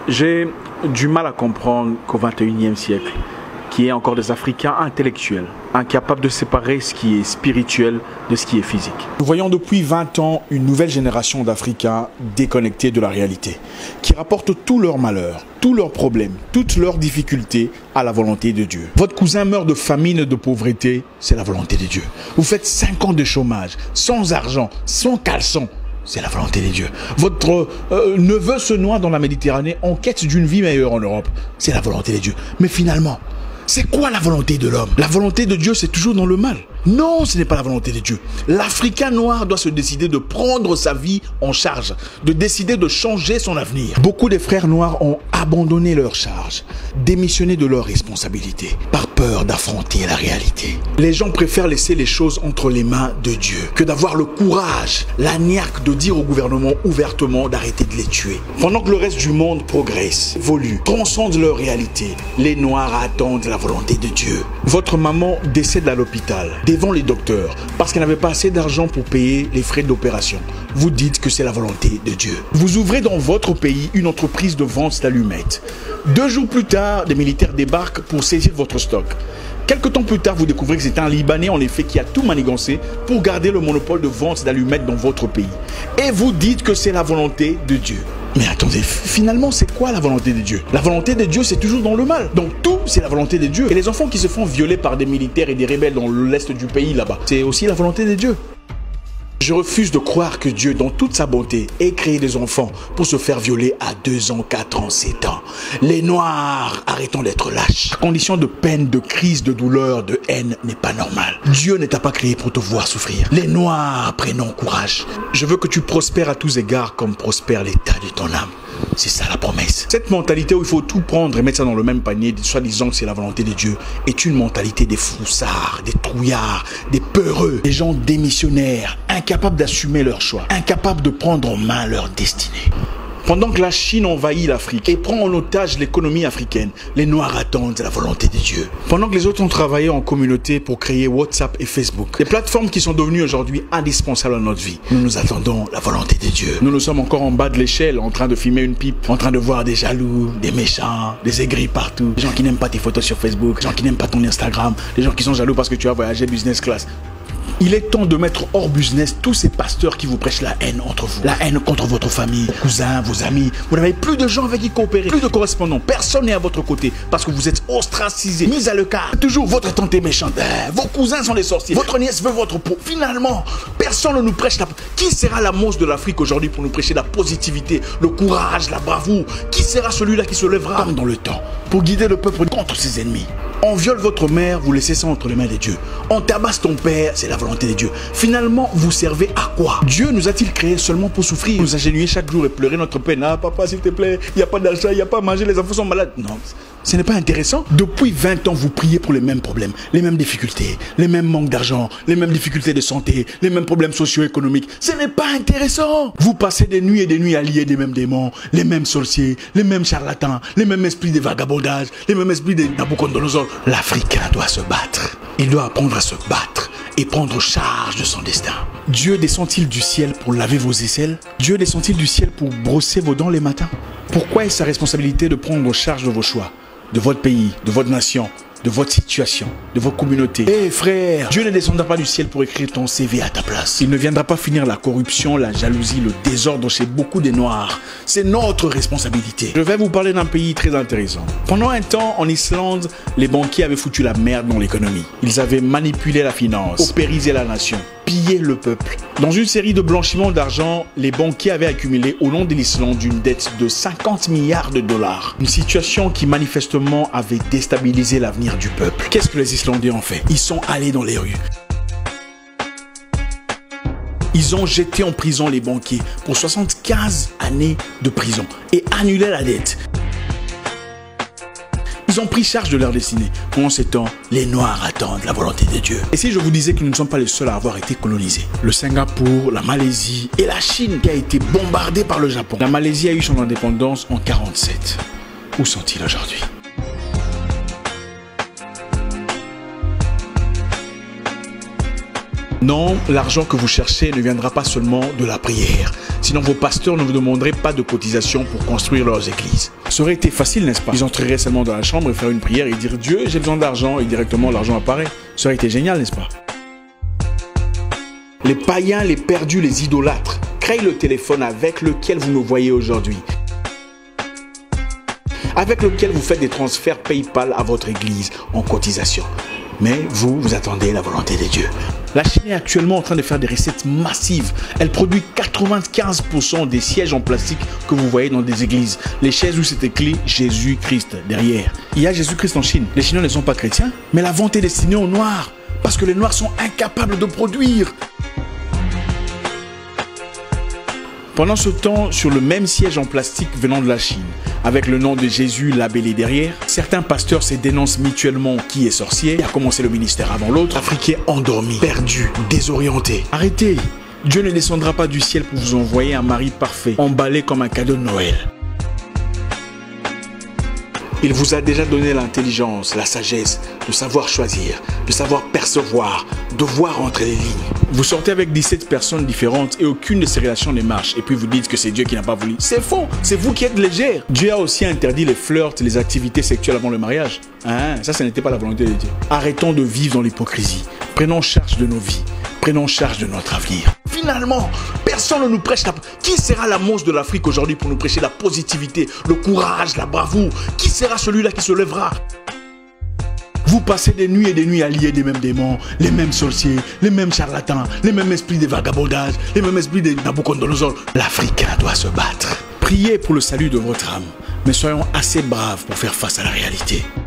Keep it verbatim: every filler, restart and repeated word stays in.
J'ai du mal à comprendre qu'au vingt et unième siècle, qu'il y ait encore des Africains intellectuels, incapables de séparer ce qui est spirituel de ce qui est physique. Nous voyons depuis vingt ans une nouvelle génération d'Africains déconnectés de la réalité, qui rapportent tous leurs malheurs, tous leurs problèmes, toutes leurs difficultés à la volonté de Dieu. Votre cousin meurt de famine et de pauvreté, c'est la volonté de Dieu. Vous faites cinq ans de chômage, sans argent, sans caleçon, c'est la volonté de Dieu. Votre euh, neveu se noie dans la Méditerranée en quête d'une vie meilleure en Europe, c'est la volonté de Dieu. Mais finalement, c'est quoi la volonté de l'homme? La volonté de Dieu, c'est toujours dans le mal. Non, ce n'est pas la volonté de Dieu. L'Africain noir doit se décider de prendre sa vie en charge, de décider de changer son avenir. Beaucoup de frères noirs ont abandonné leur charge, démissionné de leurs responsabilités, par peur d'affronter la réalité. Les gens préfèrent laisser les choses entre les mains de Dieu que d'avoir le courage, la niaque de dire au gouvernement ouvertement d'arrêter de les tuer. Pendant que le reste du monde progresse, évolue, transcende leur réalité, les Noirs attendent la volonté de Dieu. Votre maman décède à l'hôpital, devant les docteurs, parce qu'elle n'avait pas assez d'argent pour payer les frais d'opération. Vous dites que c'est la volonté de Dieu. Vous ouvrez dans votre pays une entreprise de vente d'allumettes. Deux jours plus tard, des militaires débarquent pour saisir votre stock. Quelque temps plus tard, vous découvrez que c'est un Libanais en effet qui a tout manigancé pour garder le monopole de vente d'allumettes dans votre pays. Et vous dites que c'est la volonté de Dieu. Mais attendez, finalement, c'est quoi la volonté de Dieu? La volonté de Dieu, c'est toujours dans le mal. Donc tout, c'est la volonté de Dieu. Et les enfants qui se font violer par des militaires et des rebelles dans l'est du pays, là-bas, c'est aussi la volonté de Dieu. Je refuse de croire que Dieu, dans toute sa bonté, ait créé des enfants pour se faire violer à deux ans, quatre ans, sept ans. Les Noirs, arrêtons d'être lâches. La condition de peine, de crise, de douleur, de haine n'est pas normale. Dieu ne t'a pas créé pour te voir souffrir. Les Noirs, prenons courage. Je veux que tu prospères à tous égards comme prospère l'état de ton âme. C'est ça la promesse. Cette mentalité où il faut tout prendre et mettre ça dans le même panier, soi-disant que c'est la volonté de Dieu, est une mentalité des froussards, des trouillards, des peureux, des gens démissionnaires, incapables d'assumer leur choix, incapables de prendre en main leur destinée. Pendant que la Chine envahit l'Afrique et prend en otage l'économie africaine, les Noirs attendent la volonté de Dieu. Pendant que les autres ont travaillé en communauté pour créer WhatsApp et Facebook, des plateformes qui sont devenues aujourd'hui indispensables à notre vie, nous nous attendons la volonté de Dieu. Nous nous sommes encore en bas de l'échelle, en train de fumer une pipe, en train de voir des jaloux, des méchants, des aigris partout, des gens qui n'aiment pas tes photos sur Facebook, des gens qui n'aiment pas ton Instagram, des gens qui sont jaloux parce que tu as voyagé business class. Il est temps de mettre hors business tous ces pasteurs qui vous prêchent la haine entre vous. La haine contre votre famille, cousins, vos amis. Vous n'avez plus de gens avec qui coopérer, plus de correspondants. Personne n'est à votre côté parce que vous êtes ostracisés, mis à l'écart. Toujours votre tante est méchante. Vos cousins sont des sorciers. Votre nièce veut votre peau. Finalement, personne ne nous prêche la... Qui sera la monstre de l'Afrique aujourd'hui pour nous prêcher la positivité, le courage, la bravoure? Qui sera celui-là qui se lèvera comme dans le temps pour guider le peuple contre ses ennemis? On viole votre mère, vous laissez ça entre les mains de Dieu. On tabasse ton père, c'est la volonté de Dieu. Finalement, vous servez à quoi? Dieu nous a-t-il créés seulement pour souffrir, nous agenouiller chaque jour et pleurer notre peine? Ah papa, s'il te plaît, il n'y a pas d'argent, il n'y a pas à manger, les enfants sont malades. Non, ce n'est pas intéressant. Depuis vingt ans, vous priez pour les mêmes problèmes, les mêmes difficultés, les mêmes manques d'argent, les mêmes difficultés de santé, les mêmes problèmes socio-économiques. Ce n'est pas intéressant. Vous passez des nuits et des nuits à lier des mêmes démons, les mêmes sorciers, les mêmes charlatans, les mêmes esprits de vagabondage, les mêmes esprits de Nabucodonosor. L'Africain doit se battre. Il doit apprendre à se battre et prendre charge de son destin. Dieu descend-il du ciel pour laver vos aisselles? Dieu descend-il du ciel pour brosser vos dents les matins? Pourquoi est-ce sa responsabilité de prendre charge de vos choix, de votre pays, de votre nation, de votre situation, de votre communauté? Eh hey, frère, Dieu ne descendra pas du ciel pour écrire ton C V à ta place. Il ne viendra pas finir la corruption, la jalousie, le désordre chez beaucoup des Noirs. C'est notre responsabilité. Je vais vous parler d'un pays très intéressant. Pendant un temps, en Islande, les banquiers avaient foutu la merde dans l'économie. Ils avaient manipulé la finance, paupérisé la nation, pillé le peuple. Dans une série de blanchiments d'argent, les banquiers avaient accumulé au nom de l'Islande une dette de cinquante milliards de dollars. Une situation qui manifestement avait déstabilisé l'avenir du peuple. Qu'est-ce que les Islandais ont fait? Ils sont allés dans les rues. Ils ont jeté en prison les banquiers pour soixante-quinze années de prison et annulé la dette. Ils ont pris charge de leur destinée. Pendant ce temps, les Noirs attendent la volonté de Dieu. Et si je vous disais que nous ne sommes pas les seuls à avoir été colonisés? Le Singapour, la Malaisie et la Chine qui a été bombardée par le Japon. La Malaisie a eu son indépendance en quarante-sept. Où sont-ils aujourd'hui? Non, l'argent que vous cherchez ne viendra pas seulement de la prière. Sinon, vos pasteurs ne vous demanderaient pas de cotisation pour construire leurs églises. Ça aurait été facile, n'est-ce pas? Ils entreraient seulement dans la chambre et faire une prière et dire « Dieu, j'ai besoin d'argent » et directement l'argent apparaît. Ça aurait été génial, n'est-ce pas? Les païens, les perdus, les idolâtres créent le téléphone avec lequel vous nous voyez aujourd'hui, avec lequel vous faites des transferts PayPal à votre église en cotisation. Mais vous, vous attendez la volonté de Dieu. La Chine est actuellement en train de faire des recettes massives. Elle produit quatre-vingt-quinze pour cent des sièges en plastique que vous voyez dans des églises. Les chaises où c'est écrit Jésus-Christ derrière. Il y a Jésus-Christ en Chine. Les Chinois ne sont pas chrétiens, mais la vente est destinée aux Noirs. Parce que les Noirs sont incapables de produire. Pendant ce temps, sur le même siège en plastique venant de la Chine, avec le nom de Jésus labellé derrière, certains pasteurs se dénoncent mutuellement qui est sorcier, qui a commencé le ministère avant l'autre, Africains endormis, perdus, désorientés. Arrêtez! Dieu ne descendra pas du ciel pour vous envoyer un mari parfait, emballé comme un cadeau de Noël. Il vous a déjà donné l'intelligence, la sagesse, de savoir choisir, de savoir percevoir, de voir entre les lignes. Vous sortez avec dix-sept personnes différentes et aucune de ces relations ne marche. Et puis vous dites que c'est Dieu qui n'a pas voulu. C'est faux, c'est vous qui êtes légère. Dieu a aussi interdit les flirts, les activités sexuelles avant le mariage. Hein, ça, ça n'était pas la volonté de Dieu. Arrêtons de vivre dans l'hypocrisie. Prenons charge de nos vies. Prenons charge de notre avenir. Finalement, personne ne nous prêche la... Qui sera la mousse de l'Afrique aujourd'hui pour nous prêcher la positivité, le courage, la bravoure? Qui sera celui-là qui se lèvera? Vous passez des nuits et des nuits à lier des mêmes démons, les mêmes sorciers, les mêmes charlatans, les mêmes esprits de vagabondage, les mêmes esprits de Nabucodonosor. L'Afrique doit se battre. Priez pour le salut de votre âme, mais soyons assez braves pour faire face à la réalité.